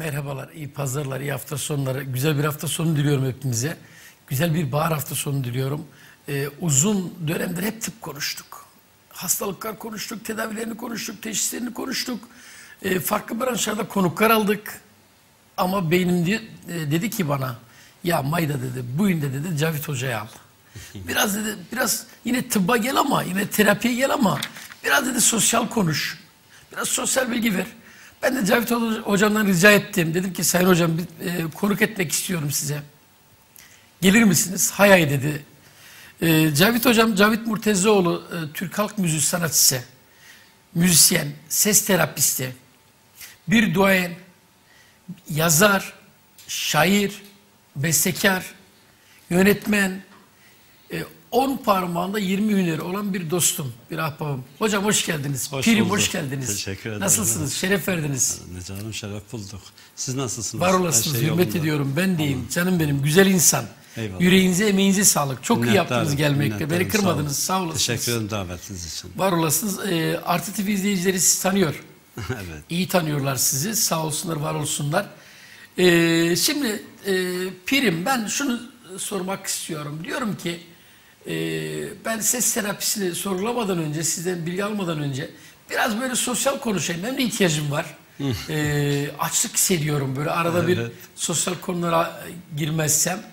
Merhabalar, iyi pazarlar, iyi hafta sonları. Güzel bir hafta sonu diliyorum hepimize. Güzel bir bahar hafta sonu diliyorum. Uzun dönemdir hep tıp konuştuk. Hastalıklar konuştuk, tedavilerini konuştuk, teşhislerini konuştuk. Farklı branşlarda konuklar aldık. Ama beynim dedi ki bana, ya Mayda dedi, bugün de dedi Cavit Hoca'yı al. Biraz dedi, biraz yine tıbba gel ama, yine terapiye gel ama biraz dedi sosyal konuş. Biraz sosyal bilgi ver. Ben de Cavit Hocam'dan rica ettim. Dedim ki Sayın Hocam bir konuk etmek istiyorum size. Gelir misiniz? Hay hay dedi. Cavit Hocam, Cavit Murtezoğlu, Türk halk müziği sanatçısı, müzisyen, ses terapisti, bir duayen, yazar, şair, bestekar, yönetmen, 10 parmağında 20 hüneri olan bir dostum, bir ahbabım. Hocam hoş geldiniz. Pirim hoş geldiniz. Teşekkür ederim. Nasılsınız? Şeref verdiniz. Ne canım, şeref bulduk. Siz nasılsınız? Var olasınız, hürmet ediyorum. Ben deyim. Canım benim, güzel insan. Eyvallah. Yüreğinize, emeğinize sağlık. Çok iyi Minnettarım, yaptınız gelmekte. Beni minnettarım, kırmadınız. Sağ olasınız. Teşekkür ederim davetiniz için. Var olasınız. Artı TV izleyicileri sizi tanıyor. Evet. İyi tanıyorlar sizi. Sağ olsunlar, var olsunlar. Şimdi Pirim, ben şunu sormak istiyorum. Diyorum ki ben ses terapisini sorgulamadan önce, sizden bilgi almadan önce biraz böyle sosyal konuşayım. Benim de ihtiyacım var. Açlık hissediyorum böyle arada bir sosyal konulara girmezsem.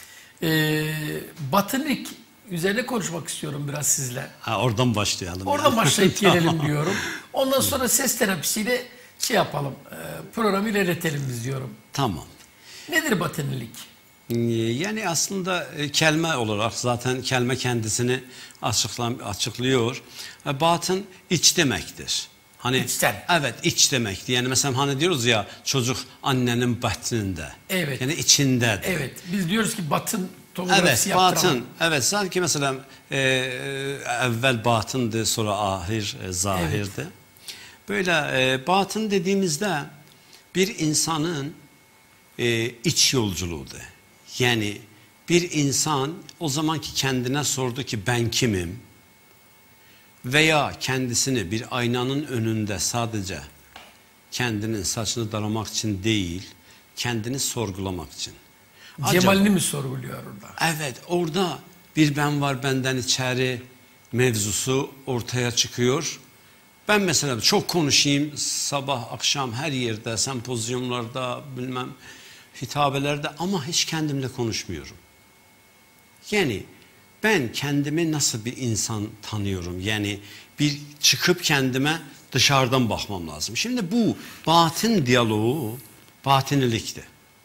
Batınlık üzerine konuşmak istiyorum biraz sizle. Oradan başlayalım. Oradan başlayıp gelelim diyorum. Ondan sonra ses terapisiyle şey yapalım, programı ilerletelim biz diyorum. Tamam. Nedir batınlık? Yani aslında kelime olarak zaten kelime kendisini açıklıyor. Batın iç demektir. Hani İçten. Evet, iç demektir. Yani mesela hani diyoruz ya, çocuk annenin batnında. Evet. Yani içindedir. Evet. Biz diyoruz ki batın tomografisi Evet, yaptıralım. batın. Evet, sanki mesela evvel batındı, sonra ahir, zahirdi. Evet. Böyle batın dediğimizde bir insanın iç yolculuğudur. Yani bir insan o zamanki kendine sordu ki ben kimim? Veya kendisini bir aynanın önünde sadece kendinin saçını daramak için değil, kendini sorgulamak için. Cemalini mi sorguluyor orada? Evet, orada bir ben var, benden içeri mevzusu ortaya çıkıyor. Ben mesela çok konuşayım, sabah akşam her yerde, sempozyumlarda, bilmem hitabelerde, ama hiç kendimle konuşmuyorum. Yani ben kendimi nasıl bir insan tanıyorum? Yani bir çıkıp kendime dışarıdan bakmam lazım. Şimdi bu batın diyaloğu batinilikti.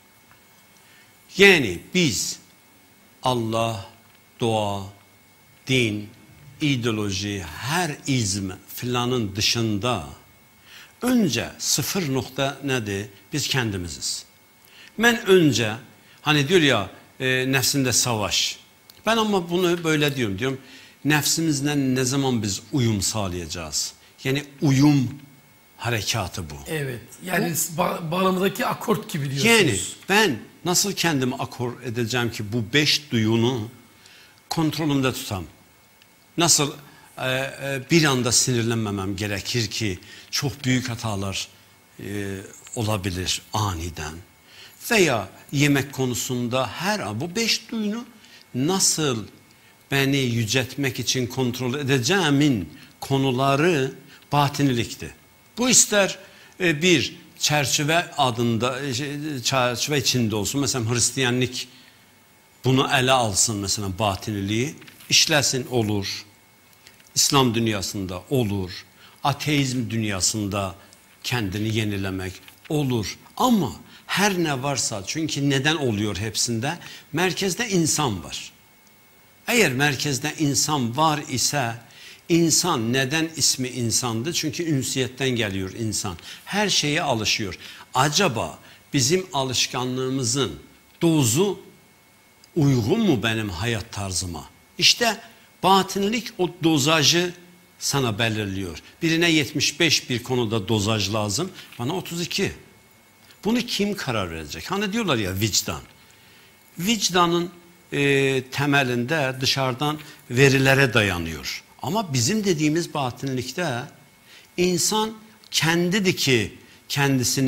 Yani biz Allah, doğa, din, ideoloji, her izm filanın dışında önce sıfır nokta nedir? Biz kendimiziz. Ben önce hani diyor ya nefsinde savaş. Ben ama bunu böyle diyorum. Nefsimizle ne zaman biz uyum sağlayacağız? Yani uyum harekatı bu. Evet. Yani bağlamındaki akort gibi diyorsunuz. Yani ben nasıl kendimi akor edeceğim ki bu 5 duyunu kontrolümde tutam? Nasıl bir anda sinirlenmemem gerekir ki çok büyük hatalar olabilir aniden? Veya yemek konusunda bu 5 duyunu nasıl beni yüceltmek için kontrol edeceğimin konuları batinilikti. Bu ister bir çerçeve adında, çerçeve içinde olsun. Mesela Hristiyanlık bunu ele alsın, mesela batiniliği işlesin, olur. İslam dünyasında olur. Ateizm dünyasında kendini yenilemek olur. Ama her ne varsa, çünkü neden oluyor hepsinde? Merkezde insan var. Eğer merkezde insan var ise, insan neden ismi insandı? Çünkü ünsiyetten geliyor insan. Her şeye alışıyor. Acaba bizim alışkanlığımızın dozu uygun mu benim hayat tarzıma? İşte batinilik o dozajı sana belirliyor. Birine 75 bir konuda dozaj lazım, bana 32. Bunu kim karar verecek? Hani diyorlar ya vicdan. Vicdanın temelinde dışarıdan verilere dayanıyor. Ama bizim dediğimiz batinilikte insan kendidir ki kendisini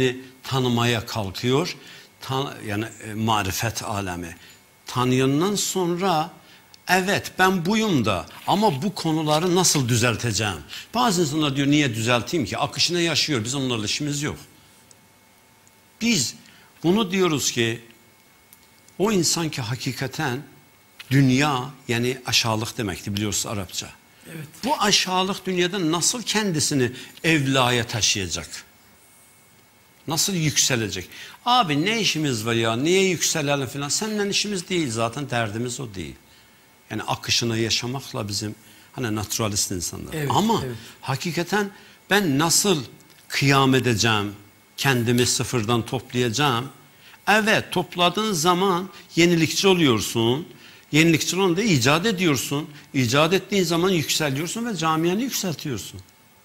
tanımaya kalkıyor. Yani marifet alemi. Tanıyandan sonra evet ben buyum da ama bu konuları nasıl düzelteceğim? Bazı insanlar diyor niye düzelteyim ki? Akışına yaşıyor. Biz onlarla işimiz yok. Biz bunu diyoruz ki o insan ki hakikaten dünya yani aşağılık demekti biliyorsunuz Arapça. Evet. Bu aşağılık dünyada nasıl kendisini evlaya taşıyacak? Nasıl yükselecek? Abi ne işimiz var ya? Niye yükselelim falan? Seninle işimiz değil zaten derdimiz o değil. Yani akışını yaşamakla bizim hani naturalist insanlar. Evet, ama evet. hakikaten ben nasıl kıyam edeceğim? Kendimi sıfırdan toplayacağım. Evet topladığın zaman yenilikçi oluyorsun. Yenilikçi olan da icat ediyorsun. İcat ettiğin zaman yükseliyorsun ve camianı yükseltiyorsun.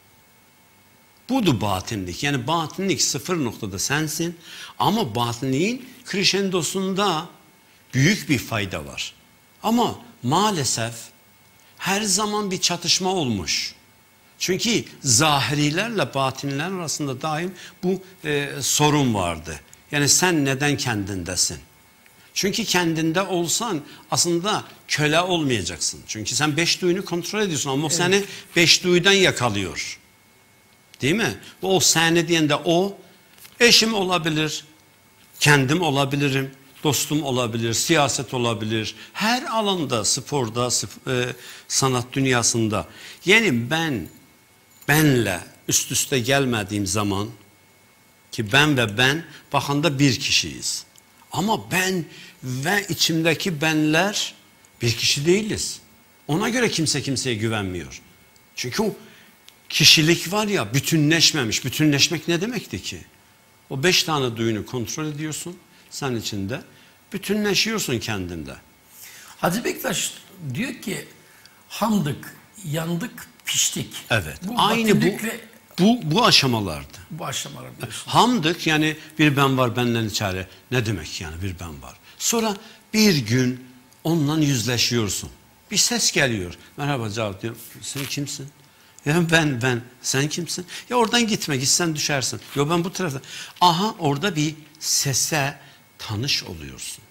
Budur batinlik. Yani batinlik sıfır noktada sensin. Ama batinliğin crescendosunda büyük bir fayda var. Ama maalesef her zaman bir çatışma olmuş. Çünkü zahirilerle batinler arasında daim bu sorun vardı. Yani sen neden kendindesin? Çünkü kendinde olsan aslında köle olmayacaksın. Çünkü sen 5 duyunu kontrol ediyorsun ama o seni 5 duyudan yakalıyor. Değil mi? O seni diyende o eşim olabilir, kendim olabilirim, dostum olabilir, siyaset olabilir. Her alanda, sporda, sanat dünyasında. Yani benle üst üste gelmediğim zaman ki ben ve ben bakanda bir kişiyiz. Ama ben ve içimdeki benler bir kişi değiliz. Ona göre kimse kimseye güvenmiyor. Çünkü o kişilik var ya bütünleşmemiş. Bütünleşmek ne demekti ki? O 5 tane duyunu kontrol ediyorsun sen içinde. Bütünleşiyorsun kendinde. Hacı Bektaş diyor ki hamdık, yandık, piştik. Evet. Bu Aynı batinlikle bu aşamalardı. bu aşamalar diyorsun. Hamdık yani bir ben var benden içeri. Ne demek yani bir ben var? Sonra bir gün onunla yüzleşiyorsun. Bir ses geliyor. Merhaba cevap diyorum. Sen kimsin? Ya ben. Sen kimsin? Ya oradan gitme. Gitsen düşersin. Ya ben bu tarafta. Aha orada bir sese tanış oluyorsun.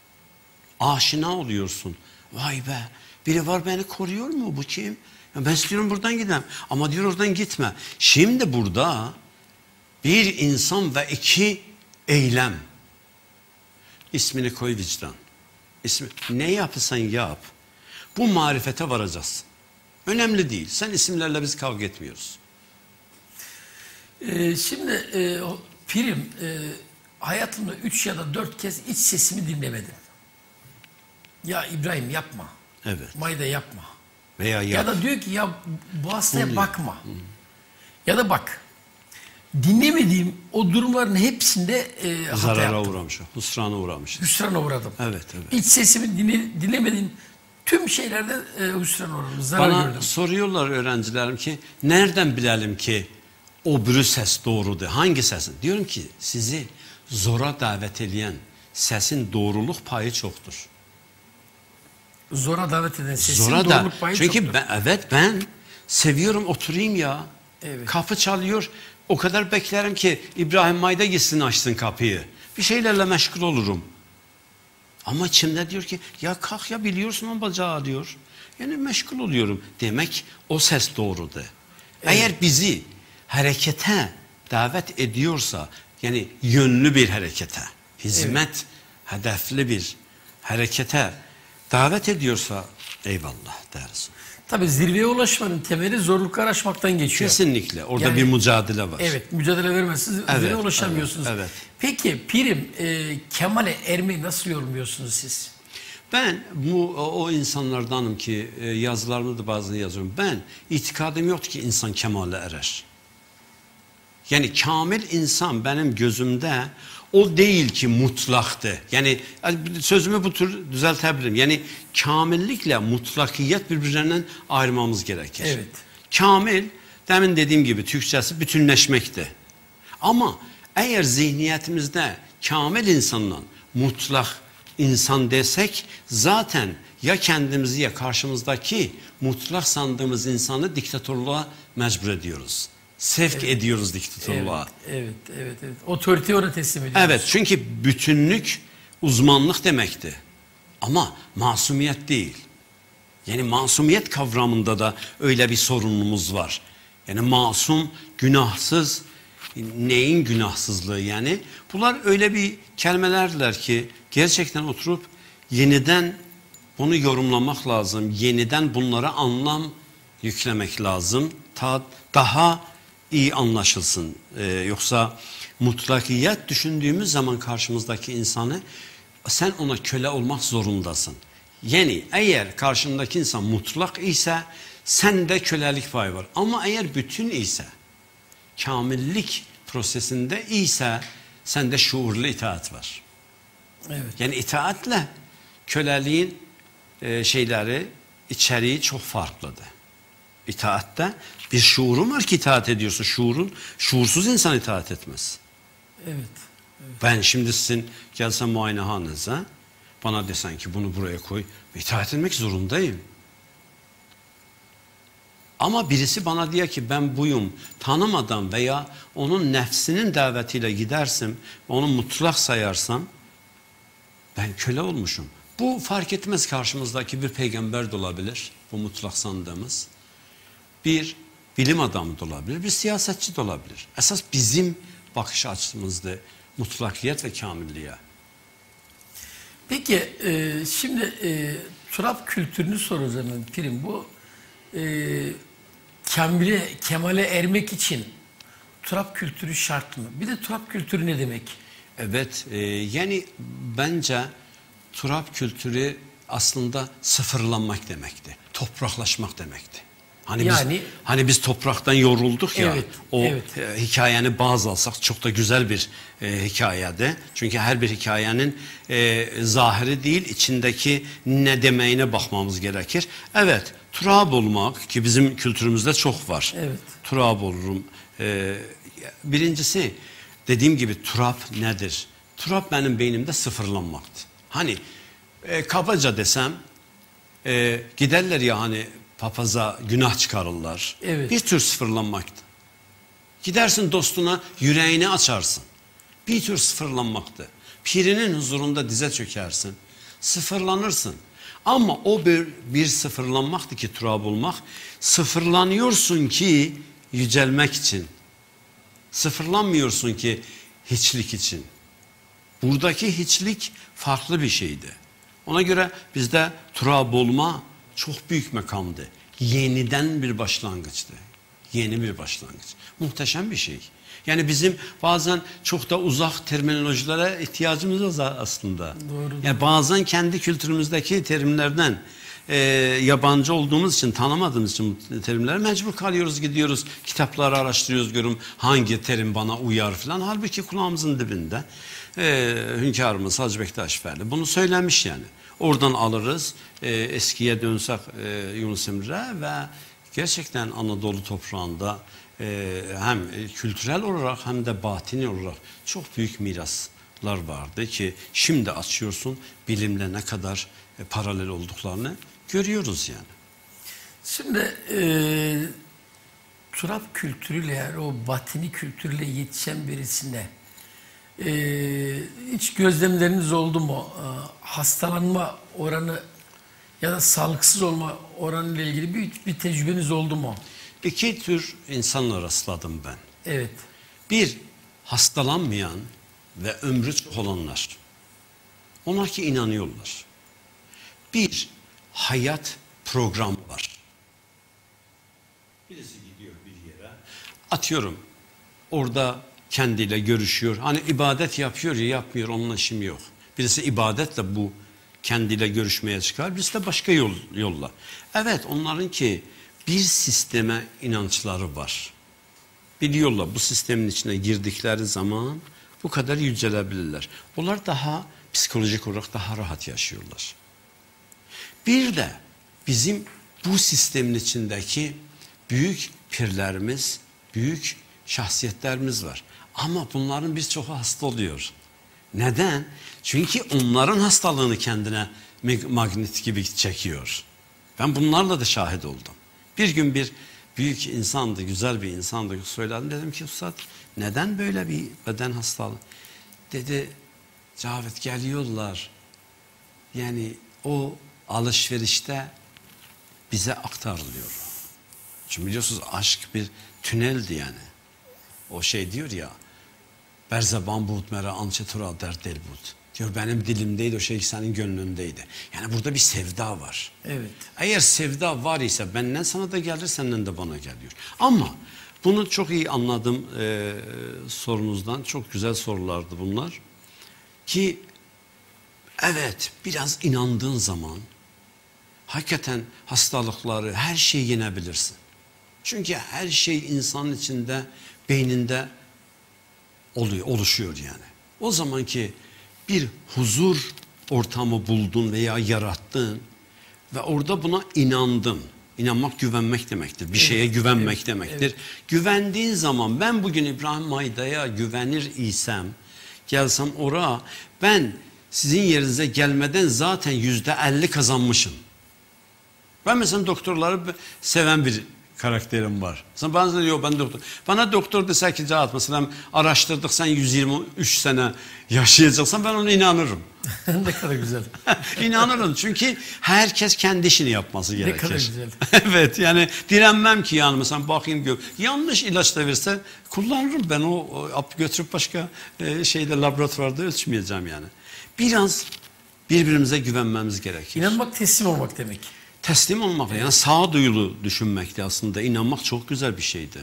Aşina oluyorsun. Vay be. Biri var beni koruyor mu? Bu kim? Ya ben istiyorum buradan gideyim. Ama diyor oradan gitme. Şimdi burada bir insan ve 2 eylem. İsmini koy vicdan. Ne yapırsan yap. Bu marifete varacağız. Önemli değil. Sen isimlerle biz kavga etmiyoruz. Şimdi Pirim hayatımda 3 ya da 4 kez iç sesimi dinlemedim. Ya İbrahim yapma. Evet. Mayda yapma. Veya Ya da diyor ki ya bu hastaya bakma. Ya da bak. Dinlemediğim o durumların hepsinde hata zarara yaptım. uğramış. Husrana uğramış. Hüsrana uğradım. Evet. İç sesimi dinlemediğim tüm şeylerde hüsrana uğradım. Zarar Bana gördüm. soruyorlar öğrencilerim ki nereden bilelim ki o bir ses doğrudur? Hangi sesin? Diyorum ki sizi zora davet eden sesin doğruluk payı çoktur. Zora davet eden sesin Zora doğruluk payı çünkü çoktur. ben seviyorum oturayım ya. Evet. Kapı çalıyor. O kadar beklerim ki İbrahim Mayda gitsin açsın kapıyı. Bir şeylerle meşgul olurum. Ama içimde diyor ki ya kalk ya biliyorsun o bacağı diyor. Yani meşgul oluyorum. Demek o ses doğrudur. Evet. Eğer bizi harekete davet ediyorsa yani yönlü bir harekete, hizmet, hedefli bir harekete davet ediyorsa eyvallah deriz. Tabii zirveye ulaşmanın temeli zorluklar aşmaktan geçiyor. Kesinlikle. Orada Yani, bir mücadele var. Evet, mücadele vermezseniz zirveye ulaşamıyorsunuz. Evet. Peki Pirim, Kemal'e ermeyi nasıl yorumluyorsunuz siz? Ben o insanlardanım ki yazılarımda da bazen yazıyorum. Ben itikadım yok ki insan kemale erer. Yani kamil insan benim gözümde o değil ki mutlaktı. Yani sözümü bu tür düzeltebilirim. Yani kamillikle mutlakiyet birbirlerinden ayırmamız gerekir. Evet. Kamil demin dediğim gibi Türkçesi bütünleşmekti. Ama eğer zihniyetimizde kamil insanla mutlak insan desek zaten ya kendimizi ya karşımızdaki mutlak sandığımız insanı diktatörlüğe mecbur ediyoruz. Sevk ediyoruz diktatörlüğe. Evet. Otoriteyi ona teslim ediyoruz. Evet, çünkü bütünlük uzmanlık demekti. Ama masumiyet değil. Yani masumiyet kavramında da öyle bir sorunumuz var. Yani masum, günahsız, neyin günahsızlığı yani? Bunlar öyle bir kelimelerler ki gerçekten oturup yeniden bunu yorumlamak lazım. Yeniden bunlara anlam yüklemek lazım. Daha iyi anlaşılsın. Yoksa mutlakiyet düşündüğümüz zaman karşımızdaki insanı sen ona köle olmak zorundasın. Yani eğer karşındaki insan mutlak ise sende kölelik payı var. Ama eğer bütün ise, kamillik prosesinde ise sende şuurlu itaat var. Evet. Yani itaatle köleliğin içeriği çok farklıdır. İtaatte bir şuurun var ki itaat ediyorsun. Şuursuz insan itaat etmez. Evet. Ben şimdi sizin gelsem muayenehanenize bana desen ki bunu buraya koy, itaat etmek zorundayım. Ama birisi bana diyor ki ben buyum, tanımadan veya onun nefsinin davetiyle gidersem, onu mutlak sayarsam ben köle olmuşum. Bu fark etmez, karşımızdaki bir peygamber de olabilir, bu mutlak sandığımız. Bir bilim adamı da olabilir, bir siyasetçi de olabilir. Esas bizim bakış açımızda mutlakiyet ve kamilliğe. Peki şimdi turap kültürünü soracağım Pirim. Bu kemale ermek için turap kültürü şart mı? Bir de turap kültürü ne demek? Evet, yani bence turap kültürü aslında sıfırlanmak demekti. Topraklaşmak demekti. Hani biz topraktan yorulduk ya. Evet. Hikayeni baz alsak çok da güzel bir hikayede. Çünkü her bir hikayenin zahiri değil, içindeki ne demeyine bakmamız gerekir. Evet, turab olmak ki bizim kültürümüzde çok var. Evet. Turab olurum. Birincisi dediğim gibi turab nedir? Turab benim beynimde sıfırlanmaktı. Hani kabaca desem giderler ya hani papaza günah çıkarırlar. Evet. Bir tür sıfırlanmaktı. Gidersin dostuna yüreğini açarsın. Bir tür sıfırlanmaktı. Pirinin huzurunda dize çökersin. Sıfırlanırsın. Ama o bir sıfırlanmaktı ki turab olmak. Sıfırlanıyorsun ki yücelmek için. Sıfırlanmıyorsun ki hiçlik için. Buradaki hiçlik farklı bir şeydi. Ona göre bizde turab olma çok büyük makamdı. Yeniden bir başlangıçtı. Yeni bir başlangıç. Muhteşem bir şey. Yani bizim bazen çok da uzak terminolojilere ihtiyacımız var aslında. Doğru. Yani bazen kendi kültürümüzdeki terimlerden yabancı olduğumuz için, tanımadığımız için terimlere mecbur kalıyoruz, gidiyoruz, kitapları araştırıyoruz, görüyorum hangi terim bana uyar falan. Halbuki kulağımızın dibinde hünkârımız Hacı Bektaş Efendi bunu söylemiş yani. Oradan alırız, eskiye dönsek Yunus Emre ve gerçekten Anadolu toprağında hem kültürel olarak hem de batini olarak çok büyük miraslar vardı ki şimdi açıyorsun, bilimle ne kadar paralel olduklarını görüyoruz yani. Şimdi turap kültürüyle yani o batini kültürüyle yetişen birisine hiç gözlemleriniz oldu mu? Hastalanma oranı ya da sağlıksız olma oranı ile ilgili bir tecrübeniz oldu mu? İki tür insanla rastladım ben. Evet. Bir, hastalanmayan ve ömrü çok olanlar. Ona ki inanıyorlar. Bir, hayat programı var. Birisi gidiyor bir yere. Atıyorum, orada kendiyle görüşüyor. Hani ibadet yapıyor ya yapmıyor, onunla işim yok. Birisi ibadetle bu kendiyle görüşmeye çıkar. Birisi de başka yolla. Evet, onların ki bir sisteme inançları var. Biliyorlar bu sistemin içine girdikleri zaman bu kadar yücelebilirler. Onlar daha psikolojik olarak daha rahat yaşıyorlar. Bir de bizim bu sistemin içindeki büyük pirlerimiz, büyük şahsiyetlerimiz var. Ama bunların birçoğu hasta oluyor. Neden? Çünkü onların hastalığını kendine magnet gibi çekiyor. Ben bunlarla da şahit oldum. Bir gün bir büyük insandı, güzel bir insandı. Söyledim, dedim ki Üstad neden böyle bir beden hastalığı? Dedi Cavit geliyorlar. Yani o alışverişte bize aktarılıyor. Çünkü biliyorsunuz aşk bir tüneldi yani. O şey diyor ya, Berzeban bud mera ançetura der del bud. Diyor benim dilimdeydi, o şey senin gönlündeydi. Yani burada bir sevda var. Evet. Eğer sevda var ise benden sana da gelir, senden de bana geliyor. Ama bunu çok iyi anladım sorunuzdan. Çok güzel sorulardı bunlar. Ki evet, biraz inandığın zaman hakikaten hastalıkları, her şeyi yenebilirsin. Çünkü her şey insanın içinde, beyninde oluşuyor yani. O zamanki bir huzur ortamı buldun veya yarattın ve orada buna inandın. İnanmak güvenmek demektir. Bir şeye güvenmek demektir. Evet. Güvendiğin zaman ben bugün İbrahim Mayda'ya güvenir isem, gelsem oraya, ben sizin yerinize gelmeden zaten %50 kazanmışım. Ben mesela doktorları seven bir karakterim var. Mesela bazen diyor ben doktor. Bana doktor dese ki Cahat mesela araştırdık sen 123 sene yaşayacaksan ben ona inanırım. Ne kadar güzel. İnanırım çünkü herkes kendi işini yapması gerekir. Ne kadar güzel. Evet yani direnmem ki yani mesela bakayım yanlış ilaç da verse kullanırım ben o götürüp başka şeyde laboratuvarda ölçmeyeceğim yani. Biraz birbirimize güvenmemiz gerekir. İnanmak teslim olmak demek. Teslim olmak yani sağduyulu düşünmekti aslında. İnanmak çok güzel bir şeydi.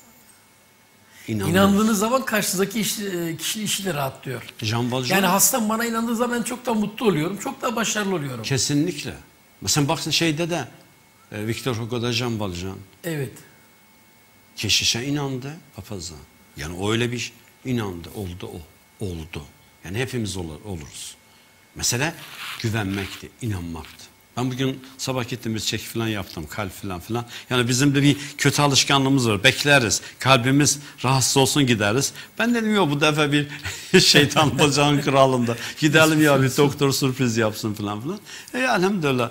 İnandığınız zaman karşınızdaki kişinin işi de rahatlıyor. Jean Valjean. Yani hastam bana inandığı zaman ben çok daha mutlu oluyorum. Çok daha başarılı oluyorum. Kesinlikle. Mesela baksın şeyde de Victor Hugo'da Jean Valjean. Evet. Keşişe inandı papaza. Yani öyle bir inandı. Oldu o. Oldu. Yani hepimiz oluruz. Mesela güvenmekti, inanmaktı. Ben bugün sabah gittim bir çek falan yaptım, kalp falan. Yani bizim de bir kötü alışkanlığımız var. Bekleriz. Kalbimiz rahatsız olsun gideriz. Ben dedim yok bu defa bir şeytan bacağın kralında. Gidelim ya bir doktor sürpriz yapsın falan. Elhamdülillah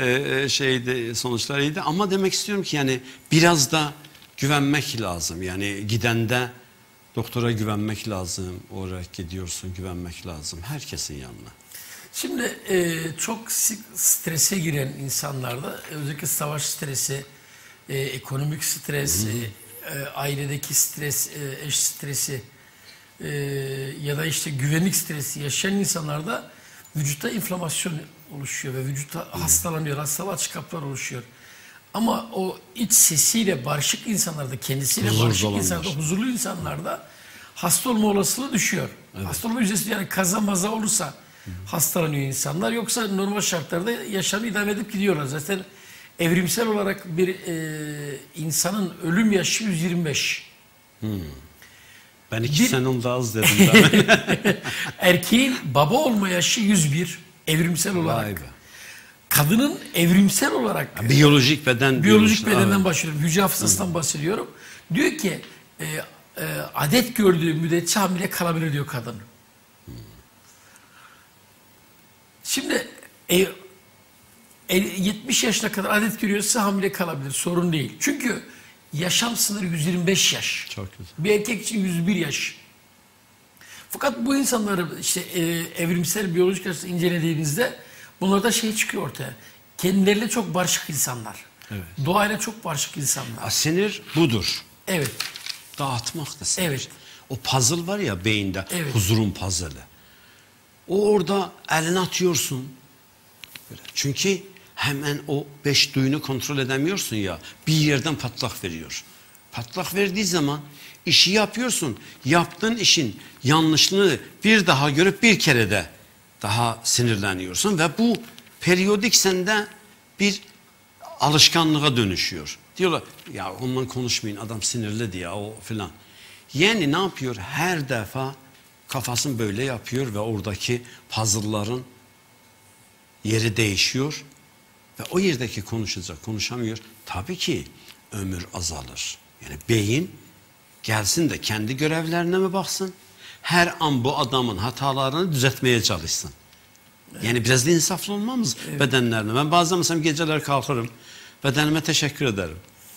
sonuçlar iyiydi. Ama demek istiyorum ki yani biraz da güvenmek lazım. Yani gidende doktora güvenmek lazım. Oraya gidiyorsun güvenmek lazım. Herkesin yanına. Şimdi çok strese giren insanlarda özellikle savaş stresi, ekonomik stres, ailedeki stres, eş stresi ya da işte güvenlik stresi yaşayan insanlarda vücutta inflamasyon oluşuyor ve vücutta hastalanıyor, hastalığa açık kapılar oluşuyor. Ama o iç sesiyle barışık insanlarda, kendisiyle barışık insanlarda, huzurlu insanlarda hasta olma olasılığı düşüyor. Evet. Hasta olma yüzdesi yani kaza maza olursa hastalanıyor insanlar. Yoksa normal şartlarda yaşamı idame edip gidiyorlar. Zaten evrimsel olarak bir insanın ölüm yaşı 125. Ben 2 sene daha az dedim. Erkeğin baba olma yaşı 101 evrimsel olarak. Vay be. Kadının evrimsel olarak biyolojik bedenden başlıyorum. Hücre hafızasından bahsediyorum. Diyor ki adet gördüğü müddetçe hamile kalabilir diyor kadın. Şimdi 70 yaşına kadar adet görüyorsa hamile kalabilir. Sorun değil. Çünkü yaşam sınırı 125 yaş. Çok güzel. Bir erkek için 101 yaş. Fakat bu insanları işte evrimsel biyolojik açıdan incelediğimizde bunlarda şey çıkıyor ortaya. Kendileriyle çok barışık insanlar. Evet. Doğayla çok barışık insanlar. Sinir budur. Evet. Dağıtmak da sinir. Evet. O puzzle var ya beyinde. Evet. Huzurun puzzle'ı. O orada elini atıyorsun. Böyle. Çünkü hemen o 5 duyunu kontrol edemiyorsun ya. Bir yerden patlak veriyor. Patlak verdiği zaman işi yapıyorsun. Yaptığın işin yanlışlığını bir daha görüp bir kere de daha sinirleniyorsun. Ve bu periyodik sende bir alışkanlığa dönüşüyor. Diyorlar ya ondan konuşmayın adam sinirli diye o filan. Yani ne yapıyor? Her defa kafasını böyle yapıyor ve oradaki puzzle'ların yeri değişiyor. Ve o yerdeki konuşamıyor. Tabii ki ömür azalır. Yani beyin gelsin de kendi görevlerine mi baksın? Her an bu adamın hatalarını düzeltmeye çalışsın. Evet. Yani biraz da insaflı olmamız bedenlerine. Ben bazen mesela geceler kalkarım. Bedenime teşekkür ederim.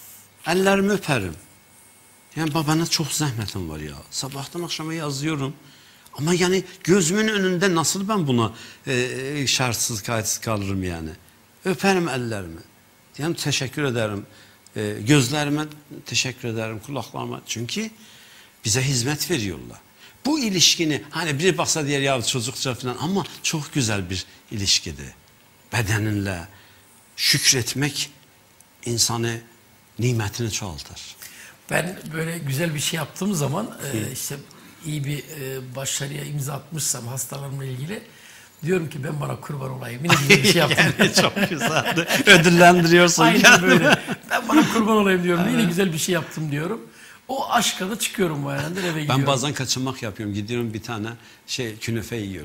Ellerimi öperim. Yani babana çok zahmetim var ya. Sabahtan akşama yazıyorum. Ama yani gözümün önünde nasıl ben buna şartsız kayıtsız kalırım yani. Öperim ellerimi. Yani teşekkür ederim. Gözlerime teşekkür ederim, kulaklarıma. Çünkü bize hizmet veriyorlar. Bu ilişkini hani biri baksa diğer ya çocukça falan ama çok güzel bir ilişkidi. Bedeninle şükretmek insanı nimetini çoğaltır. Ben böyle güzel bir şey yaptığım zaman işte iyi bir başarıya imza atmışsam hastalarımla ilgili diyorum ki ben bana kurban olayım. Yine güzel bir şey yaptım. Yani çok güzeldi. Ödüllendiriyorsun. Aynen böyle. Ben bana kurban olayım diyorum. Yine güzel bir şey yaptım diyorum. O aşkla da çıkıyorum bu yerden eve gidiyorum. Ben bazen kaçınmak yapıyorum. Gidiyorum bir tane künefe yiyorum.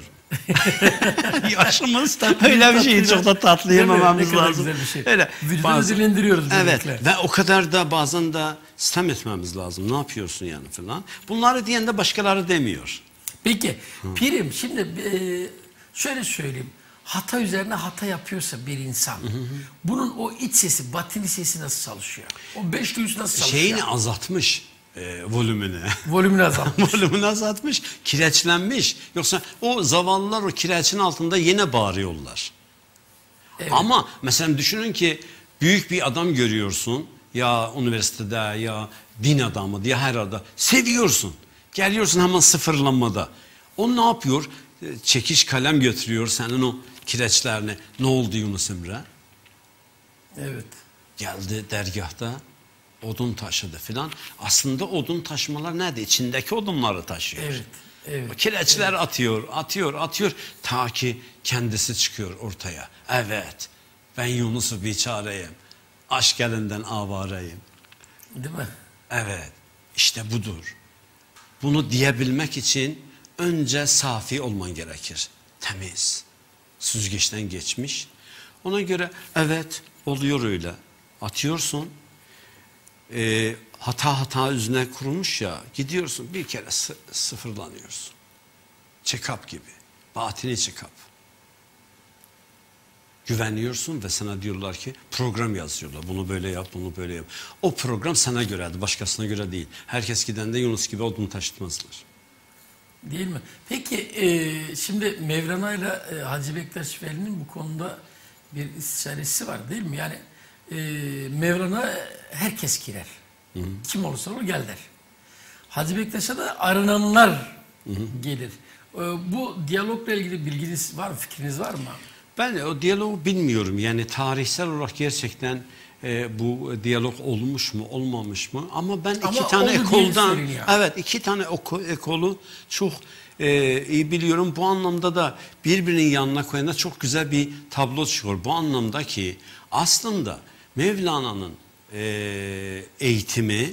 Yaşımız öyle bir şey çok da tatlı yemememiz lazım. Güzel bir şey. Öyle. Vücudu dilendiriyoruz. Evet böylelikle. ve o kadar da bazen de sitem etmemiz lazım. Ne yapıyorsun yani falan. Bunları diyen de başkaları demiyor. Peki Pirim şimdi şöyle söyleyeyim. Hata üzerine hata yapıyorsa bir insan bunun o iç sesi, batini sesi nasıl çalışıyor? O beş duyusu nasıl çalışıyor? Şeyini azaltmış volümünü. Volümünü azaltmış. Volümünü azaltmış, kireçlenmiş. Yoksa o zavallılar o kireçin altında yine bağırıyorlar. Evet. Ama mesela düşünün ki büyük bir adam görüyorsun ya üniversitede ya din adamı diye her arada seviyorsun. Geliyorsun hemen sıfırlanmada. O ne yapıyor? Çekiş kalem götürüyor senin o kireçlerini. Ne oldu Yunus Emre? Evet. Geldi dergahta odun taşıdı filan. Aslında odun taşımalar nerede? İçindeki odunları taşıyor. Evet. Evet. O kireçler atıyor ta ki kendisi çıkıyor ortaya. Evet ben Yunus'u biçareyim. Aşk elinden avareyim. Değil mi? Evet işte budur. Bunu diyebilmek için önce safi olman gerekir. Temiz. Süzgeçten geçmiş. Ona göre evet oluyor öyle. Atıyorsun. Hata üzerine kurulmuş ya. Gidiyorsun bir kere sıfırlanıyorsun. Check-up gibi. Batini check-up. Güveniyorsun ve sana diyorlar ki program yazıyorlar. Bunu böyle yap, bunu böyle yap. O program sana göredir, başkasına göre değil. Herkes gidende Yunus gibi odun taşıtmazlar. Değil mi? Peki şimdi Mevlana ile Hacı Bektaş Veli'nin bu konuda bir istişaresi var değil mi? Yani Mevlana herkes girer. Kim olursa olur gel der. Hacı Bektaş'a da arınanlar gelir. Bu diyalogla ilgili bilginiz var mı, fikriniz var mı? Ben o diyalogu bilmiyorum. Yani tarihsel olarak gerçekten bu diyalog olmuş mu, olmamış mı? Ama ben iki tane ekoldan, evet iki tane ekolu çok iyi biliyorum. Bu anlamda da birbirinin yanına koyanda çok güzel bir tablo çıkıyor. Bu anlamda ki aslında Mevlana'nın eğitimi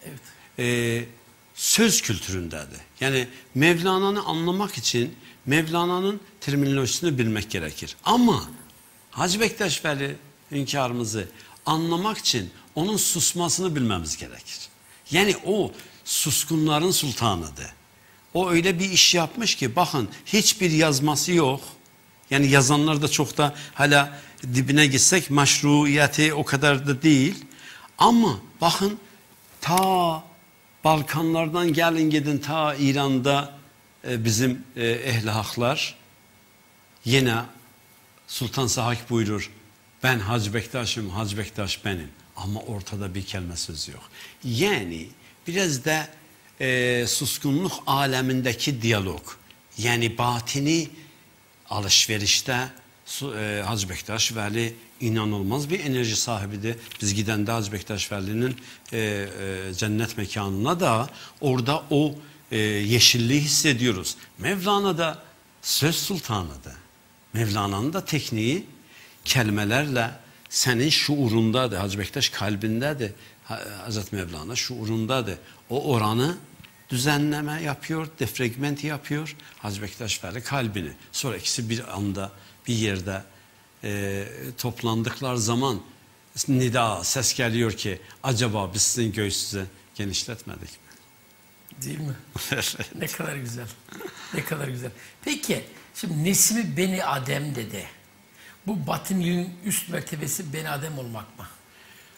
söz kültüründedir. Yani Mevlana'nı anlamak için Mevlana'nın terminolojisini bilmek gerekir. Ama Hacı Bektaş Veli hünkârımızı anlamak için onun susmasını bilmemiz gerekir. Yani o suskunların sultanıdır. O öyle bir iş yapmış ki bakın hiçbir yazması yok. Yani yazanlar da çok da hala dibine gitsek meşruiyeti o kadar da değil. Ama bakın ta Balkanlardan gelin gidin ta İran'da bizim ehli haklar yine Sultan Sahak buyurur. Ben Hacı Bektaş'ım, Hacı Bektaş benim. Ama ortada bir kelime söz yok. Yani biraz da suskunluk alemindeki diyalog. Yani batini alışverişte Hacı Bektaş Veli inanılmaz bir enerji sahibidir. Biz gidende Hacı Bektaş Veli'nin cennet mekanına da orada o yeşilliği hissediyoruz. Mevlana da söz sultanıdır. Mevlana'nın da tekniği kelimelerle senin şuurundadır. Hacı Bektaş kalbindedir. Hazreti Mevlana şuurundadır. O oranı düzenleme yapıyor, defragment yapıyor. Hacı Bektaş Veli kalbini. Sonra ikisi bir anda bir yerde toplandıkları zaman nida, ses geliyor ki acaba biz sizin göğsünüzü genişletmedik mi? Değil mi? Ne kadar güzel. Ne kadar güzel. Peki şimdi Nesimi Beni Adem dedi. Bu batınlığın üst mertebesi Beni Adem olmak mı?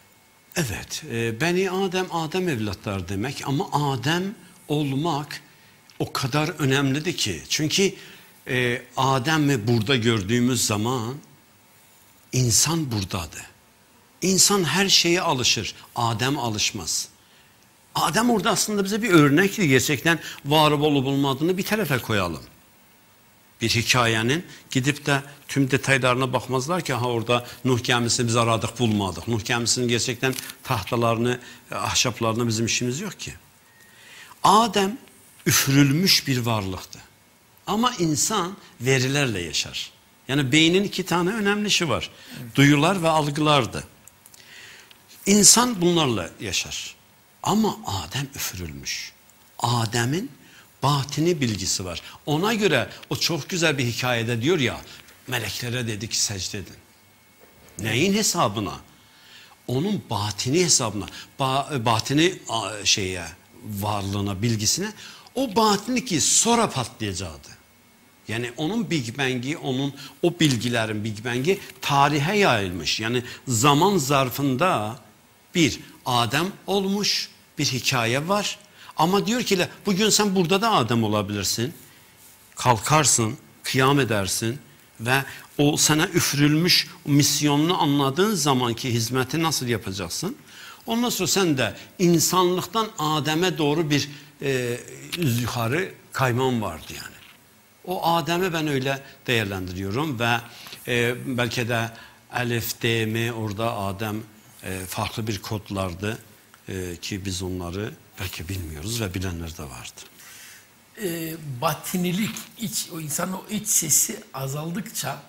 Evet, Beni Adem, Adem evlatlar demek ama Adem olmak o kadar önemlidir ki. Çünkü Adem'i burada gördüğümüz zaman insan buradadır. İnsan her şeye alışır, Adem alışmaz. Adem orada aslında bize bir örnektir. Gerçekten var olup olmadığını bir tarafa koyalım. Bir hikayenin gidip de tüm detaylarına bakmazlar ki orada Nuh gemisini biz aradık bulmadık. Nuh gemisinin gerçekten tahtalarını, ahşaplarını bizim işimiz yok ki. Adem üfürülmüş bir varlıktı. Ama insan verilerle yaşar. Yani beynin 2 tane önemli işi var. Duyular ve algılardı. İnsan bunlarla yaşar. Ama Adem üfürülmüş. Adem'in batini bilgisi var. Ona göre o çok güzel bir hikayede diyor ya, meleklere dedi ki secde edin. Neyin hesabına? Onun batini hesabına, batini varlığına, bilgisine, o batini ki sonra patlayacaktı. Yani onun Big Bang'i, onun o bilgilerin Big Bang'i tarihe yayılmış. Yani zaman zarfında bir Adem olmuş, bir hikaye var. Ama diyor ki bugün sen burada da Adem olabilirsin. Kalkarsın, kıyam edersin ve o sana üfürülmüş misyonunu anladığın zamanki hizmeti nasıl yapacaksın? Ondan sonra sen de insanlıktan Adem'e doğru bir yukarı kayman vardı yani. O Adem'i ben öyle değerlendiriyorum ve belki de Elif, D, M orada Adem farklı bir kodlardı ki biz onları belki bilmiyoruz ve bilenler de vardı. Batinilik, o insanın o iç sesi azaldıkça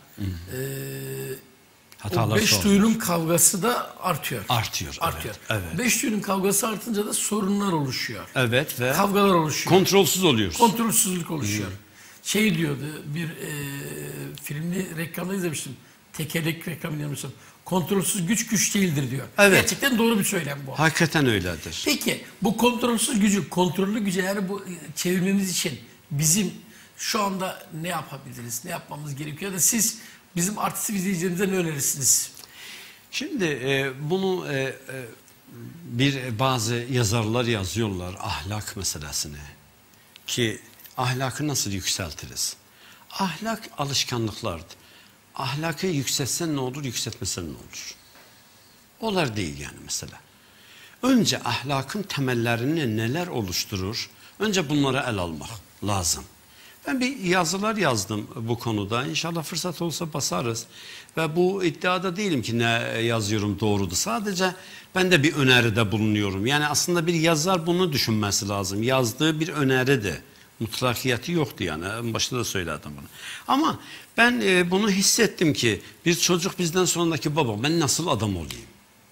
o 5 duyunun kavgası da artıyor. Artıyor. Evet. 5 duyunun kavgası artınca da sorunlar oluşuyor. Evet ve kavgalar oluşuyor. Kontrolsüz oluyoruz. Kontrolsüzlük oluşuyor. Şey diyordu, bir filmli reklamda izlemiştim. Tekerlek reklamını yanılmıyorsam. Kontrolsüz güç güç değildir diyor. Evet. Gerçekten doğru bir söylem bu. Hakikaten öyledir. Peki bu kontrolsüz gücü, kontrollü gücü yani bu çevirmemiz için bizim şu anda ne yapabiliriz, ne yapmamız gerekiyor da siz bizim artistik izleyicilerimize ne önerirsiniz? Şimdi bunu bazı yazarlar yazıyorlar ahlak meselesini. Ki ahlakı nasıl yükseltiriz? Ahlak alışkanlıklardır. Ahlakı yükseltsen ne olur, yükseltmesen ne olur? Onlar değil yani mesela. Önce ahlakın temellerini neler oluşturur? Önce bunlara el almak lazım. Ben bir yazılar yazdım bu konuda. İnşallah fırsat olsa basarız. Ve bu iddiada değilim ki ne yazıyorum doğrudur. Sadece ben de bir öneride bulunuyorum. Yani aslında bir yazar bunu düşünmesi lazım. Yazdığı bir öneridir. Mutlakiyeti yoktu yani. En başta da söyledim bunu. Ama ben bunu hissettim ki bir çocuk bizden sonraki baba ben nasıl adam olayım?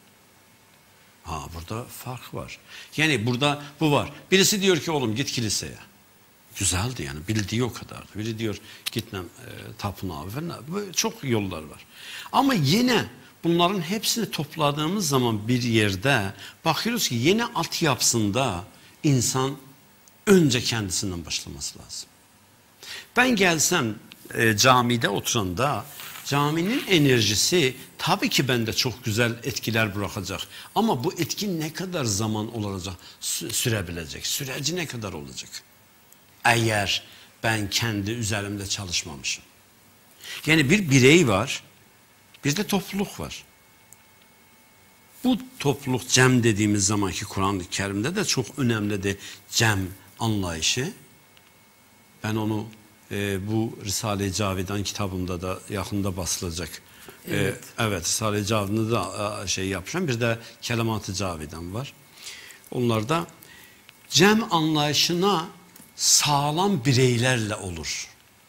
Burada fark var. Yani burada bu var. Birisi diyor ki oğlum git kiliseye. Güzeldi yani bildiği o kadardı. Biri diyor gitmem tapınağa falan. Böyle çok yollar var. Ama yine bunların hepsini topladığımız zaman bir yerde bakıyoruz ki yine altyapısında insan önce kendisinden başlaması lazım. Ben gelsem camide oturanda caminin enerjisi tabii ki bende çok güzel etkiler bırakacak. Ama bu etki ne kadar zaman olacak, sürebilecek? Süreci ne kadar olacak? Eğer ben kendi üzerimde çalışmamışım. Yani bir birey var, bir de topluluk var. Bu topluluk cem dediğimiz zamanki Kur'an-ı Kerim'de de çok önemlidir cem anlayışı. Ben onu bu Risale-i Cavidan kitabımda da yakında basılacak. Evet, Risale-i Cavidan'da da yapacağım. Bir de Kelimat-ı Cavidan var. Onlarda cem anlayışına sağlam bireylerle olur.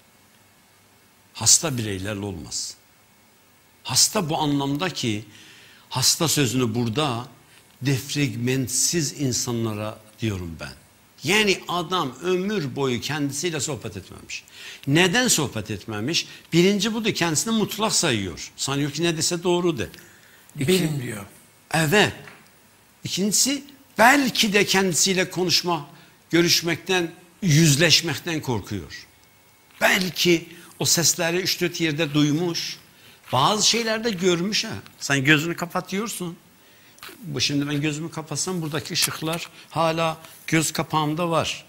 Hasta bireylerle olmaz. Hasta bu anlamda ki hasta sözünü burada defragmentsiz insanlara diyorum ben. Yani adam ömür boyu kendisiyle sohbet etmemiş. Neden sohbet etmemiş? Birinci budur, kendisini mutlak sayıyor. Sanıyor ki ne dese doğru de. Benim diyor. Evet. İkincisi belki de kendisiyle görüşmekten, yüzleşmekten korkuyor. Belki o sesleri 3-4 yerde duymuş. Bazı şeylerde görmüş ha. Sen gözünü kapatıyorsun. Bu şimdi ben gözümü kapatsam buradaki ışıklar hala göz kapağımda var.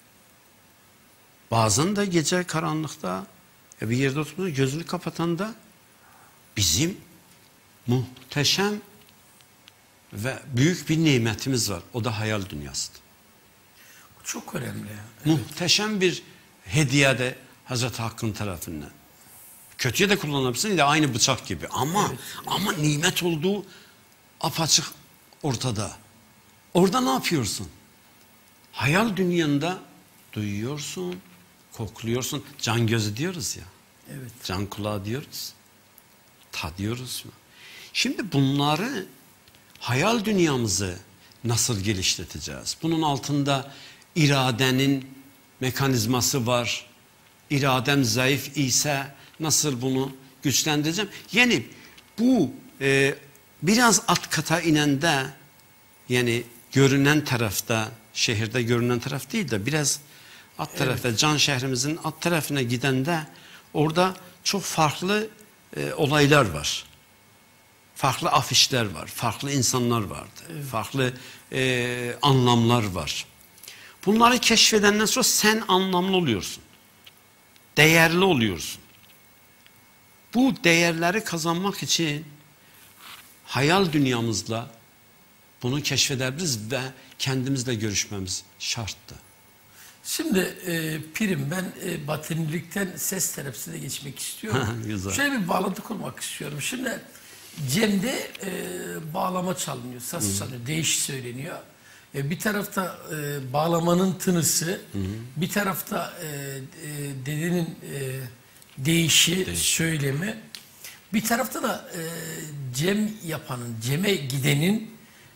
Bazen de gece karanlıkta bir yerde oturup gözünü kapatan da bizim muhteşem ve büyük bir nimetimiz var. O da hayal dünyasıdır. Çok önemli. Evet. Muhteşem bir hediye de Hazreti Hakk'ın tarafından. Kötüye de kullanabilirsin de aynı bıçak gibi. Ama ama nimet olduğu apaçık ortada. Orada ne yapıyorsun? Hayal dünyanda duyuyorsun, kokluyorsun. Can gözü diyoruz ya. Evet. Can kulağı diyoruz. Tadıyoruz mu? Şimdi bunları hayal dünyamızı nasıl geliştireceğiz? Bunun altında iradenin mekanizması var. İradem zayıf ise nasıl bunu güçlendireceğim? Yani bu biraz alt kata inende, yani görünen tarafta, şehirde görünen taraf değil de biraz alt tarafta, can şehrimizin alt tarafına gidende orada çok farklı olaylar var. Farklı afişler var, farklı insanlar vardı, farklı anlamlar var. Bunları keşfedenden sonra sen anlamlı oluyorsun, değerli oluyorsun. Bu değerleri kazanmak için hayal dünyamızla bunu keşfedebiliriz ve kendimizle görüşmemiz şarttı. Şimdi Pirim, ben batinilikten ses terapisine geçmek istiyorum. Güzel. Şöyle bir bağlantı kurmak istiyorum. Şimdi Cem'de bağlama çalınıyor, saz çalınıyor, değiş söyleniyor. Bir tarafta bağlamanın tınısı, bir tarafta dedenin değişi, söylemi, bir tarafta da Cem yapanın, Cem'e gidenin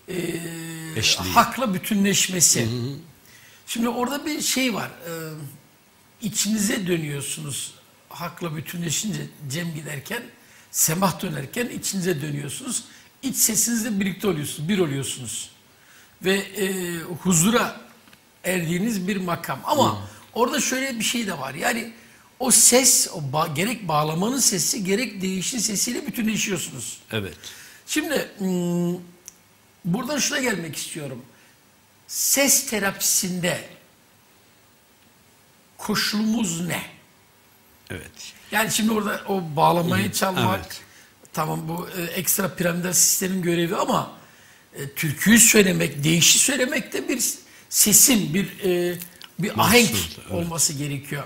hakla bütünleşmesi. Şimdi orada bir şey var. İçinize dönüyorsunuz. Hakla bütünleşince Cem giderken, semah dönerken içinize dönüyorsunuz. İç sesinizle birlikte oluyorsunuz, bir oluyorsunuz. Ve huzura erdiğiniz bir makam. Ama orada şöyle bir şey de var. Yani o ses, gerek bağlamanın sesi, gerek değişin sesiyle bütünleşiyorsunuz. Evet. Şimdi buradan şuna gelmek istiyorum. Ses terapisinde koşulumuz ne? Evet. Yani şimdi orada o bağlamayı çalmak, evet. tamam, bu ekstra piramidal sistemin görevi ama türküyü söylemek, değişi söylemek de bir sesin, bir ahenk olması gerekiyor.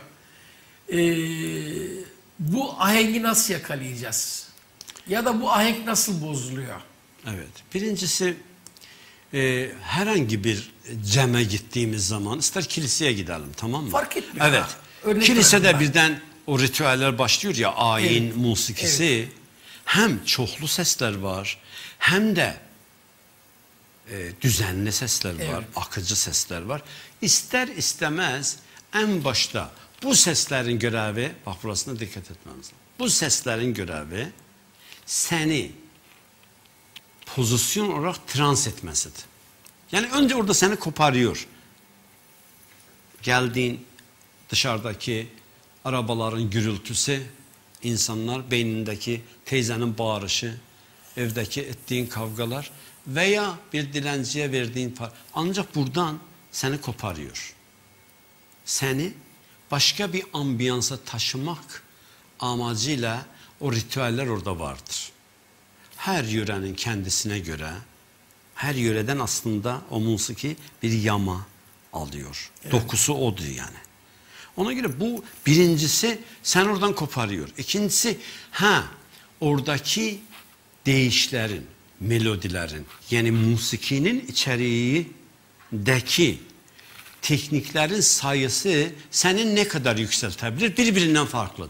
Bu ahengi nasıl yakalayacağız? Ya da bu ahenk nasıl bozuluyor? Evet. Birincisi herhangi bir ceme gittiğimiz zaman, ister kiliseye gidelim, tamam mı? Fark etmiyor. Evet. Örnek Kilisede birden o ritüeller başlıyor ya, ayin, musikisi. Evet. Hem çoklu sesler var, hem de düzenli sesler var, akıcı sesler var. İster istemez en başta bu seslerin görevi, bak burasına dikkat etmemiz lazım. Bu seslerin görevi seni pozisyon olarak trans etmesidir. Yani önce orada seni koparıyor. Geldiğin dışarıdaki arabaların gürültüsü, insanlar, beynindeki teyzenin bağırışı, evdeki ettiğin kavgalar veya bir dilenciye verdiğin para. Ancak buradan seni koparıyor. Seni başka bir ambiyansa taşımak amacıyla o ritüeller orada vardır. Her yörenin kendisine göre, her yöreden aslında o musiki bir yama alıyor. Evet. Dokusu odur yani. Ona göre bu birincisi, sen oradan koparıyor. İkincisi, oradaki değişlerin, melodilerin, yani musikinin içeriğindeki tekniklerin sayısı senin ne kadar yükseltebilir? Birbirinden farklıdır.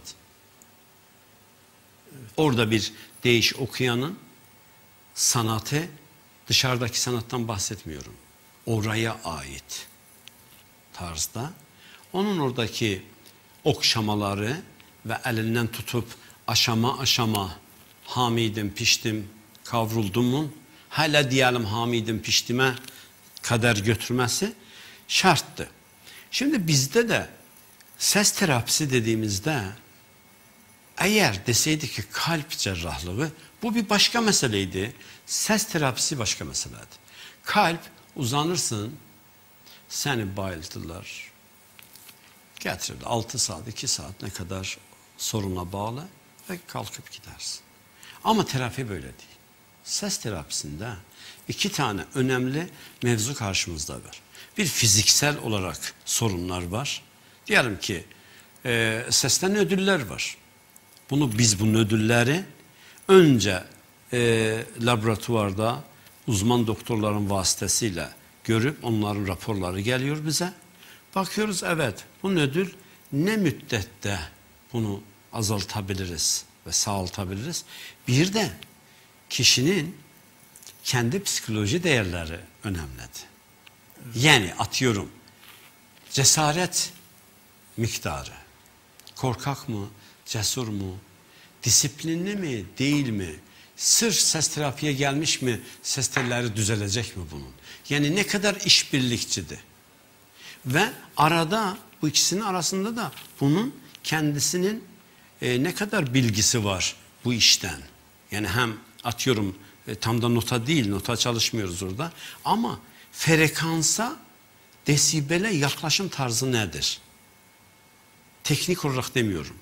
Evet. Orada bir değiş okuyanın sanatı, dışarıdaki sanattan bahsetmiyorum, oraya ait tarzda. Onun oradaki okşamaları ve elinden tutup aşama aşama hamidim piştim kavruldumun, hala diyelim hamidim piştime kadar götürmesi şarttı. Şimdi bizde de ses terapisi dediğimizde eğer deseydi ki kalp cerrahlığı, bu bir başka meseleydi. Ses terapisi başka meseledir. Kalp, uzanırsın, seni bayıltırlar. Getirir 6 saat, 2 saat ne kadar soruna bağlı ve kalkıp gidersin. Ama terapi böyle değil. Ses terapisinde 2 tane önemli mevzu karşımızda var. Bir, fiziksel olarak sorunlar var. Diyelim ki sesten nödüller var. Biz bu nödülleri önce laboratuvarda uzman doktorların vasıtasıyla görüp onların raporları geliyor bize. Bakıyoruz, evet, bu nödül ne müddette bunu azaltabiliriz ve sağaltabiliriz. Bir de kişinin kendi psikoloji değerleri önemlidir. Yani atıyorum, cesaret miktarı, korkak mı, cesur mu, disiplinli mi, değil mi, sırf ses terapiye gelmiş mi, ses telleri düzelecek mi bunun? Yani ne kadar işbirlikçidir. Ve arada, bu ikisinin arasında da bunun kendisinin ne kadar bilgisi var bu işten. Yani hem atıyorum tam da nota değil, nota çalışmıyoruz orada. Ama frekansa, desibele yaklaşım tarzı nedir? Teknik olarak demiyorum.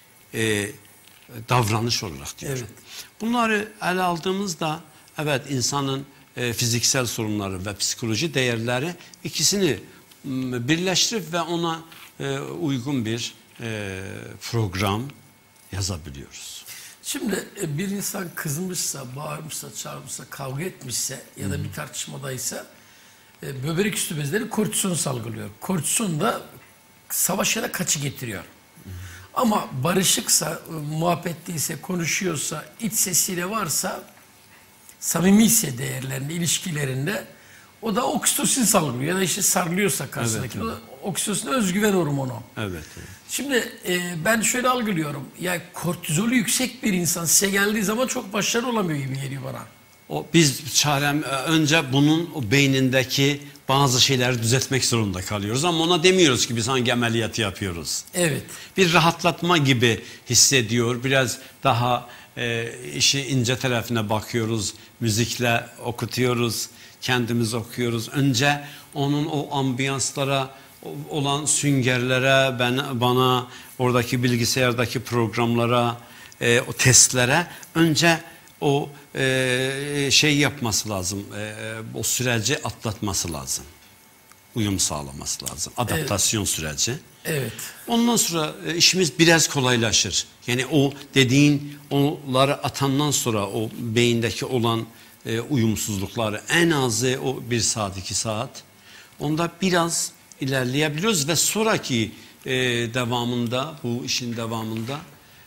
Davranış olarak diyorum. Evet. Bunları ele aldığımızda evet, insanın fiziksel sorunları ve psikoloji değerleri ikisini birleştirip ve ona uygun bir program yazabiliyoruz. Şimdi bir insan kızmışsa, bağırmışsa, çağırmışsa, kavga etmişse ya da bir tartışmadaysa böbrek üstü bezleri kortizon salgılıyor. Kortizon da savaş ya da kaçı getiriyor. Ama barışıksa, muhabbetliyse, konuşuyorsa, iç sesiyle varsa, samimiyse değerlerinde, ilişkilerinde o da oksitosin salgılıyor. Ya da işte sarılıyorsa karşısındaki, Evet, o da oksitosin özgüven hormonu. Evet. Evet. Şimdi ben şöyle algılıyorum. Yani kortizolü yüksek bir insan size geldiği zaman çok başarılı olamıyor gibi geliyor bana. Biz çarem önce bunun o beynindeki bazı şeyleri düzeltmek zorunda kalıyoruz ama ona demiyoruz ki biz hangi ameliyatı yapıyoruz. Evet. Bir rahatlatma gibi hissediyor. Biraz daha işi ince tarafına bakıyoruz. Müzikle okutuyoruz. Kendimiz okuyoruz. Önce onun o ambiyanslara olan süngerlere, bana oradaki bilgisayardaki programlara, o testlere önce o şey yapması lazım. O süreci atlatması lazım. Uyum sağlaması lazım. Adaptasyon süreci. Evet. Ondan sonra işimiz biraz kolaylaşır. Yani o dediğin onları atandan sonra o beyindeki olan uyumsuzlukları en azı o 1 saat 2 saat. Onda biraz ilerleyebiliyoruz ve sonraki devamında, bu işin devamında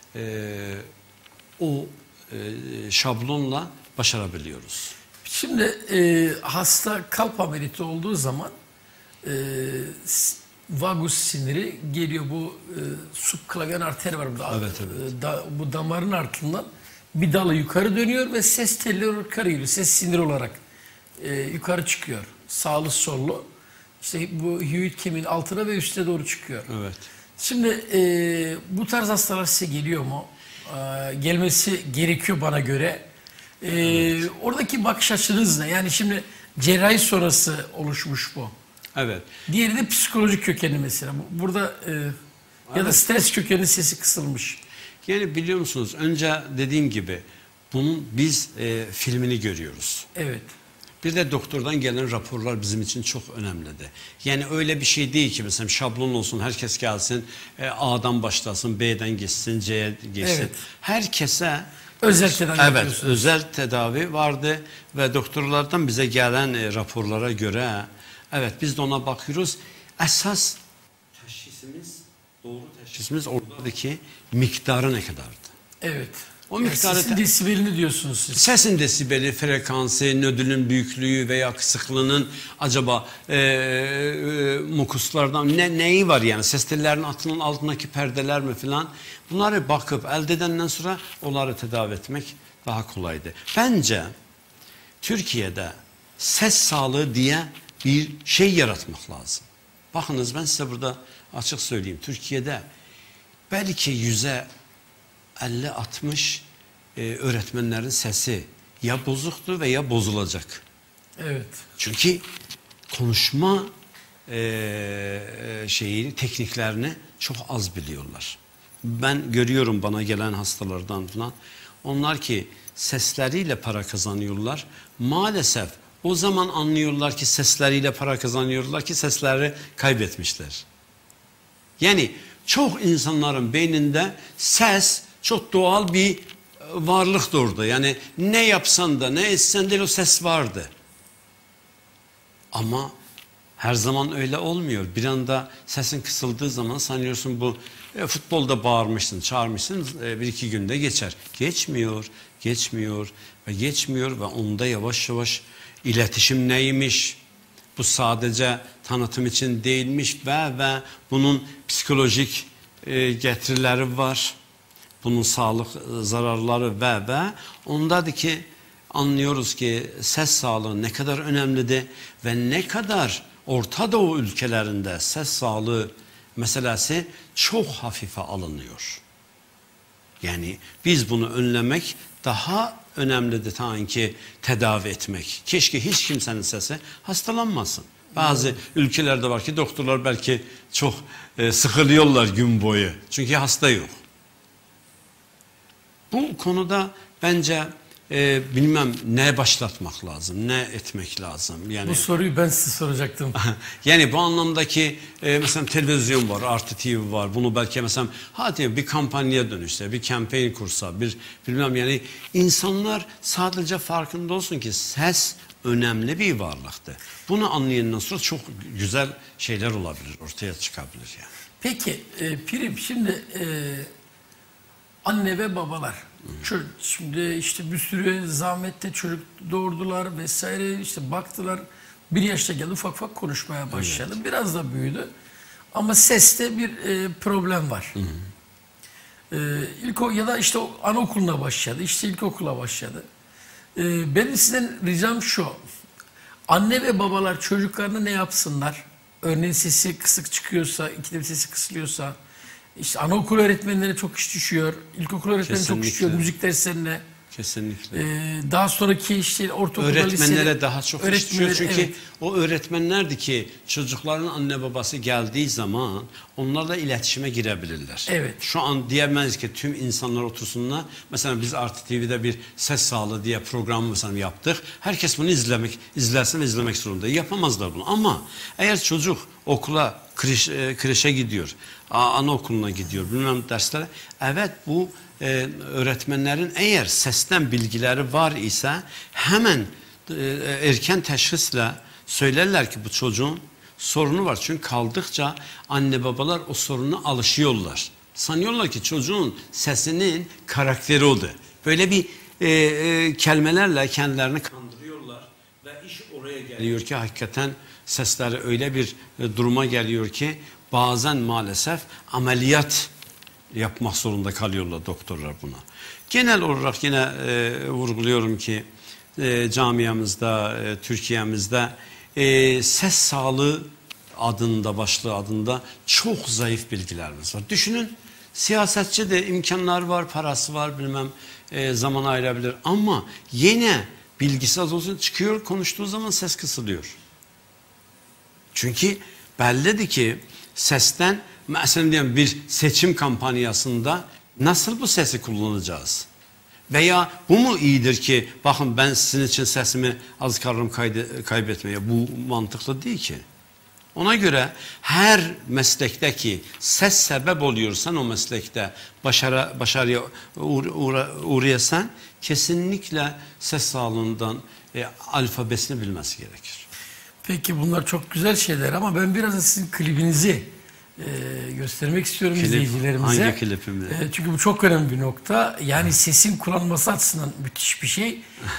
o şablonla başarabiliyoruz. Şimdi hasta kalp ameliyatı olduğu zaman vagus siniri geliyor, bu subklavyen arter var burada. Evet, evet. Bu damarın altından bir dalı yukarı dönüyor ve ses telleri yukarı geliyor. Ses siniri olarak yukarı çıkıyor. Sağlı sollu. İşte bu hüyit kemiğin altına ve üstüne doğru çıkıyor. Evet. Şimdi bu tarz hastalar size geliyor mu? Gelmesi gerekiyor bana göre. Evet. Oradaki bakış açınız ne? Yani şimdi cerrahi sonrası oluşmuş bu. Evet. Diğeri de psikolojik kökeni mesela. Burada ya da stres kökeni, sesi kısılmış. Yani biliyor musunuz, önce dediğim gibi bunun biz filmini görüyoruz. Evet. Bir de doktordan gelen raporlar bizim için çok önemlidir. Yani öyle bir şey değil ki mesela şablon olsun, herkes gelsin, A'dan başlasın, B'den geçsin, C'ye geçsin. Evet. Herkese özel tedavi evet, özel tedavi vardı ve doktorlardan bize gelen raporlara göre evet, biz de ona bakıyoruz. Esas teşhisimiz, doğru teşhisimiz oradaki miktarı ne kadardı? Evet. O miktarı sesin desibelini diyorsunuz siz. Sesin desibeli, frekansı, nödülün büyüklüğü veya kısıklığının acaba mukuslardan neyi var yani? Ses tellerinin altındaki perdeler mi filan? Bunları bakıp elde edenden sonra onları tedavi etmek daha kolaydı. Bence Türkiye'de ses sağlığı diye bir şey yaratmak lazım. Bakınız, ben size burada açık söyleyeyim. Türkiye'de belki 50-60 öğretmenlerin sesi ya bozuktur veya bozulacak. Evet. Çünkü konuşma tekniklerini çok az biliyorlar. Ben görüyorum bana gelen hastalardan falan. Onlar ki sesleriyle para kazanıyorlar. Maalesef o zaman anlıyorlar ki sesleriyle para kazanıyorlar ki sesleri kaybetmişler. Yani çok insanların beyninde ses çok doğal bir varlıktır orada. Yani ne yapsan da ne etsen de o ses vardı. Ama her zaman öyle olmuyor. Bir anda sesin kısıldığı zaman sanıyorsun bu futbolda bağırmışsın, çağırmışsın, bir iki günde geçer. Geçmiyor, geçmiyor ve geçmiyor ve onda yavaş yavaş iletişim neymiş? Bu sadece tanıtım için değilmiş ve bunun psikolojik getirileri var. Bunun sağlık zararları ve ondadır ki anlıyoruz ki ses sağlığı ne kadar önemlidir ve ne kadar Orta Doğu ülkelerinde ses sağlığı meselesi çok hafife alınıyor. Yani biz bunu önlemek daha önemlidir sanki tedavi etmek. Keşke hiç kimsenin sesi hastalanmasın. Bazı ülkelerde var ki doktorlar belki çok sıkılıyorlar gün boyu. Çünkü hasta yok. Bu konuda bence bilmem ne başlatmak lazım, ne etmek lazım. Yani Bu soruyu ben size soracaktım. yani bu anlamdaki mesela televizyon var, Artı TV var. Bunu belki mesela hadi bir kampanya dönüşse, bir kampanya kursa, bilmem yani insanlar sadece farkında olsun ki ses önemli bir varlıktır. Bunu anlayandan sonra çok güzel şeyler olabilir, ortaya çıkabilir yani. Peki Pirim, şimdi anne ve babalar şimdi işte bir sürü zahmette çocuk doğurdular vesaire, işte baktılar, bir yaşta geldi, ufak ufak konuşmaya başladı. Evet. Biraz da büyüdü ama seste bir problem var. Ya da işte anaokuluna başladı, işte ilkokula başladı. Benim sizden ricam şu: anne ve babalar çocuklarına ne yapsınlar? Örneğin sesi kısık çıkıyorsa, ikide bir sesi kısılıyorsa, işte anaokul öğretmenlere çok iş düşüyor, ilkokul öğretmenlerine çok iş düşüyor, müzik derslerine. Kesinlikle. Daha sonraki işte ortaokulda, öğretmenlere lisede, daha çok iş düşüyor çünkü evet. O öğretmenlerdi ki çocukların anne babası geldiği zaman onlarla iletişime girebilirler. Evet. Şu an diyemeyiz ki tüm insanlar otursunlar. Mesela biz Artı TV'de bir ses sağlığı diye program mesela yaptık. Herkes bunu izlemek zorunda. Yapamazlar bunu. Ama eğer çocuk okula, kreşe gidiyor, anaokuluna gidiyor, bilmem derslere. Evet, bu öğretmenlerin eğer sesten bilgileri var ise hemen erken teşhisle söylerler ki bu çocuğun sorunu var. Çünkü kaldıkça anne babalar o soruna alışıyorlar. Sanıyorlar ki çocuğun sesinin karakteri odur. Böyle bir kelimelerle kendilerini kandırıyorlar ve iş oraya geliyor ki hakikaten sesleri öyle bir duruma geliyor ki bazen maalesef ameliyat yapmak zorunda kalıyorlar doktorlar buna. Genel olarak yine vurguluyorum ki camiamızda, Türkiye'mizde ses sağlığı başlığı adında çok zayıf bilgilerimiz var. Düşünün, siyasetçi de imkanlar var, parası var, bilmem zaman ayırabilir ama yine bilgisi az olsun çıkıyor, konuştuğu zaman ses kısılıyor. Çünkü bellidir ki sesten, mesela diyelim bir seçim kampanyasında nasıl bu sesi kullanacağız? Veya bu mu iyidir ki bakın ben sizin için sesimi az kalırım kaybetmeye, bu mantıklı değil ki. Ona göre her meslekteki ses sebep oluyorsan o meslekte başarıya uğrayasan kesinlikle ses sağlığından alfabesini bilmesi gerekir. Peki bunlar çok güzel şeyler ama ben biraz da sizin klibinizi göstermek istiyorum izleyicilerimize. Hangi klipimi? Çünkü bu çok önemli bir nokta. Yani sesin kullanılması açısından müthiş bir şey.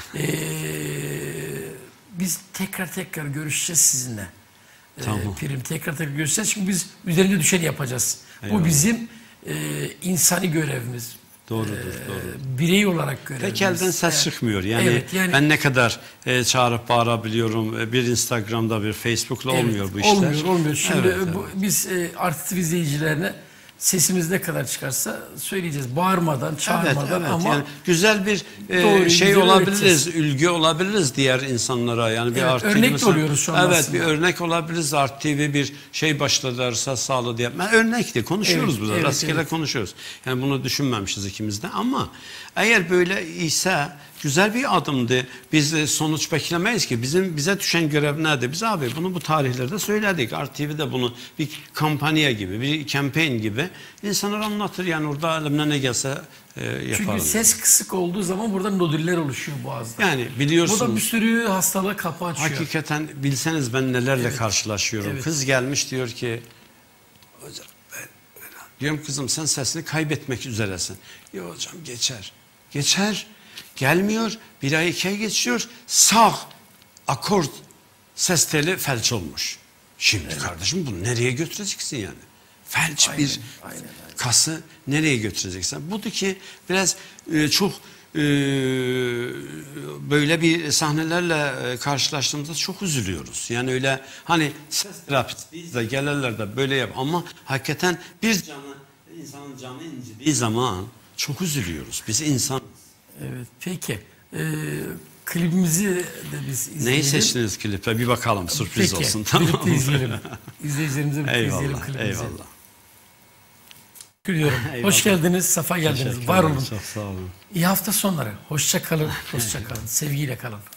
Biz tekrar görüşeceğiz sizinle. Tamam. Pirim, tekrar görüşeceğiz. Çünkü biz üzerine düşeni yapacağız. Eyvallah. Bu bizim insani görevimiz. Doğrudur, doğru. Birey olarak görevimiz. Tek elden ses çıkmıyor. Yani, evet, yani ben ne kadar çağırıp bağırabiliyorum. Bir Instagram'da, bir Facebook'la olmuyor bu işler. Olmuyor. Şimdi evet. biz Artı TV izleyicilerine Sesimiz ne kadar çıkarsa söyleyeceğiz. Bağırmadan, çağırmadan ama yani güzel bir doğruyu şey güzel olabiliriz, öğreteceğiz. ülge olabiliriz diğer insanlara. Yani bir Evet, Art örnek de mesela, oluyoruz şu an evet, aslında. bir örnek olabiliriz. Art TV bir şey başlarsa sağladı diye. Örnekti, konuşuyoruz Evet, burada. evet, Rastgele evet. konuşuyoruz. Yani bunu düşünmemişiz ikimiz de ama eğer böyle ise güzel bir adımdı. Biz sonuç beklemeyiz ki. Bize düşen görev nedir? Biz abi bunu bu tarihlerde söyledik. Art TV'de bunu bir kampanya gibi, bir kampanya gibi insanlar anlatır. Yani orada elimden ne gelse yaparım. Çünkü ses kısık olduğu zaman burada nodüller oluşuyor boğazda. Yani Bu da bir biliyorsunuz sürü hastalığa kapı açıyor. hakikaten bilseniz ben nelerle karşılaşıyorum. Evet. Kız gelmiş diyor ki hocam diyorum kızım sen sesini kaybetmek üzeresin. Ya hocam geçer. Geçer. Gelmiyor. Bir ay 2 ay geçiyor. Sağ akort ses teli felç olmuş. Şimdi kardeşim bunu nereye götüreceksin yani? Felç bir aynen. kası nereye götüreceksin? Budur ki biraz çok böyle bir sahnelerle karşılaştığımızda çok üzülüyoruz. Yani öyle hani ses terapistiyiz de gelirler de böyle yap ama hakikaten insanın canı incidiği zaman çok üzülüyoruz. Biz insan. Evet, peki. Klibimizi de biz izleyelim. Neyi seçtiniz klipe? Bir bakalım sürpriz Peki, olsun. Tamam mı? birlikte izleyelim. İzleyicilerimize birlikte izleyelim Eyvallah, klibimizi. eyvallah. Gülüyorum. Hoş geldiniz, safa geldiniz. Var olun. Çok sağ olun. İyi hafta sonları. Hoşça kalın, hoşça kalın. Sevgiyle kalın.